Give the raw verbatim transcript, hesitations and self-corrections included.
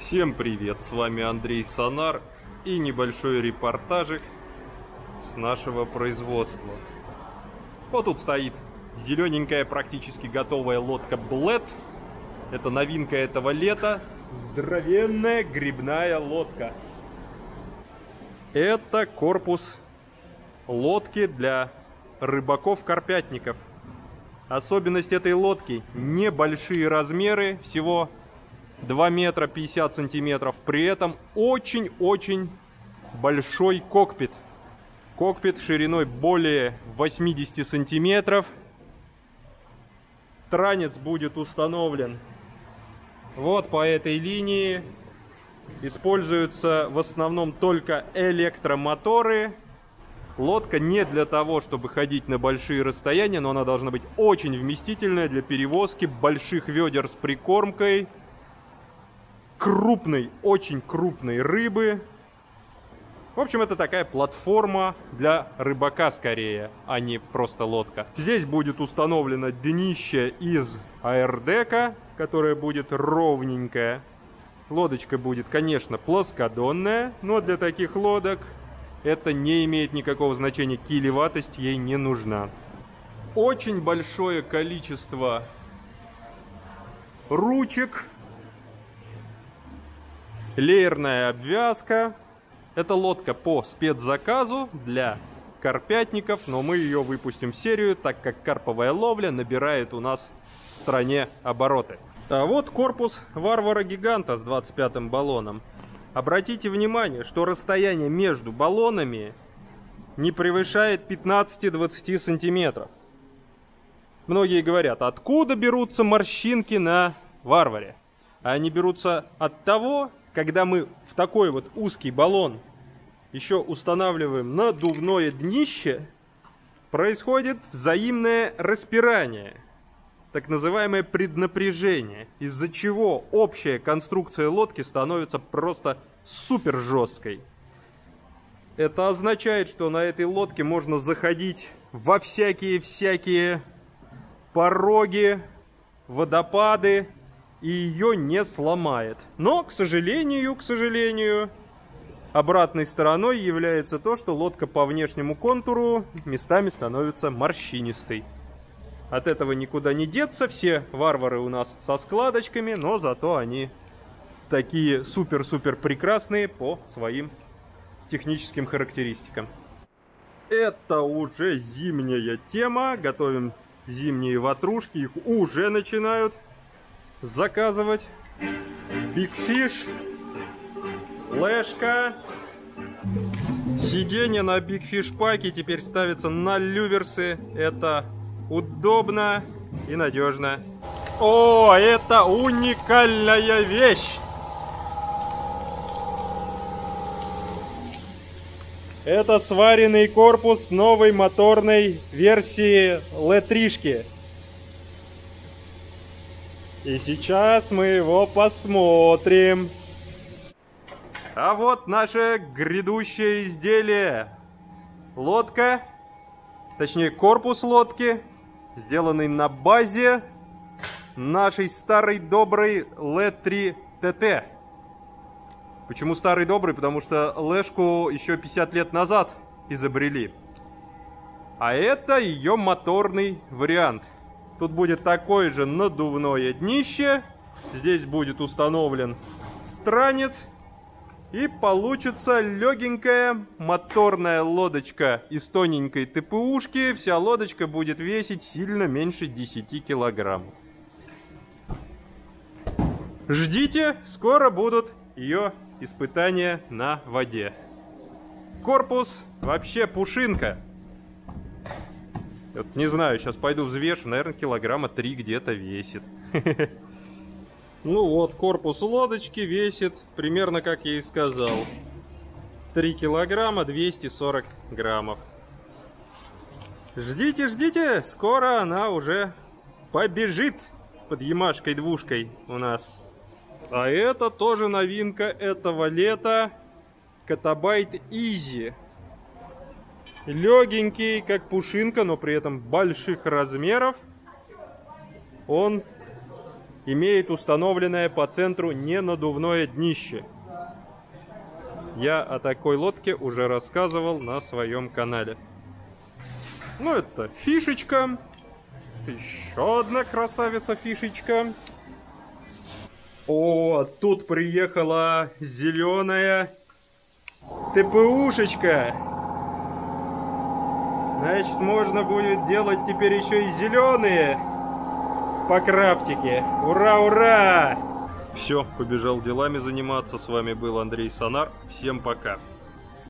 Всем привет, с вами Андрей Сонар и небольшой репортажик с нашего производства. Вот тут стоит зелененькая, практически готовая лодка Bled. Это новинка этого лета. Здоровенная грибная лодка. Это корпус лодки для рыбаков-карпятников. Особенность этой лодки — небольшие размеры, всего два метра пятьдесят сантиметров. При этом очень-очень большой кокпит. Кокпит шириной более восьмидесяти сантиметров. Транец будет установлен вот по этой линии. Используются в основном только электромоторы. Лодка не для того, чтобы ходить на большие расстояния, но она должна быть очень вместительная для перевозки больших ведер с прикормкой, крупной, очень крупной рыбы. В общем, это такая платформа для рыбака скорее, а не просто лодка. Здесь будет установлено днище из аэрдека, которое будет ровненькое. Лодочка будет, конечно, плоскодонная, но для таких лодок это не имеет никакого значения, килеватость ей не нужна. Очень большое количество ручек, леерная обвязка. Это лодка по спецзаказу для карпятников, но мы ее выпустим в серию, так как карповая ловля набирает у нас в стране обороты. А вот корпус варвара-гиганта с двадцать пятым баллоном. Обратите внимание, что расстояние между баллонами не превышает пятнадцати-двадцати сантиметров. Многие говорят, откуда берутся морщинки на варваре? Они берутся от того, когда мы в такой вот узкий баллон еще устанавливаем надувное днище, происходит взаимное распирание, так называемое преднапряжение, из-за чего общая конструкция лодки становится просто супер жесткой. Это означает, что на этой лодке можно заходить во всякие-всякие пороги, водопады, и ее не сломает. Но, к сожалению, к сожалению, обратной стороной является то, что лодка по внешнему контуру местами становится морщинистой. От этого никуда не деться, все варвары у нас со складочками, но зато они такие супер-супер прекрасные по своим техническим характеристикам. Это уже зимняя тема, готовим зимние ватрушки, их уже начинают заказывать. Big Fish, лэшка. Сиденье на Big Fish паке теперь ставится на люверсы. Это удобно и надежно. О, это уникальная вещь! Это сваренный корпус новой моторной версии Лэтришки. И сейчас мы его посмотрим. А вот наше грядущее изделие. Лодка, точнее корпус лодки, сделанный на базе нашей старой доброй Лэ три тэ тэ. Почему старый добрый? Потому что лэшку еще пятьдесят лет назад изобрели. А это ее моторный вариант. Тут будет такое же надувное днище. Здесь будет установлен транец. И получится легенькая моторная лодочка из тоненькой ТПУшки. Вся лодочка будет весить сильно меньше десяти килограммов. Ждите, скоро будут ее испытания на воде. Корпус вообще пушинка. Вот не знаю, сейчас пойду взвешу, наверное, килограмма три где-то весит. Ну вот, корпус лодочки весит примерно, как я и сказал, три килограмма двести сорок граммов. Ждите, ждите, скоро она уже побежит под ямашкой-двушкой у нас. А это тоже новинка этого лета. Катабайт Изи. Легенький, как пушинка, но при этом больших размеров. Он имеет установленное по центру ненадувное днище. Я о такой лодке уже рассказывал на своем канале. Ну, это фишечка. Еще одна красавица-фишечка. О, тут приехала зеленая ТПУшечка. Значит, можно будет делать теперь еще и зеленые по крафтике. Ура, ура! Все, побежал делами заниматься. С вами был Андрей Сонар. Всем пока.